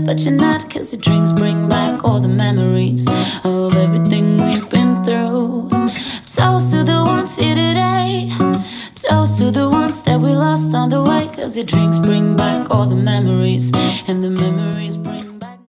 but you're not, 'cause the drinks bring back all the memories of everything we've been through. Toast to the ones here today, toast to the ones that we lost on the way, 'cause the drinks bring back all the memories, and the memories bring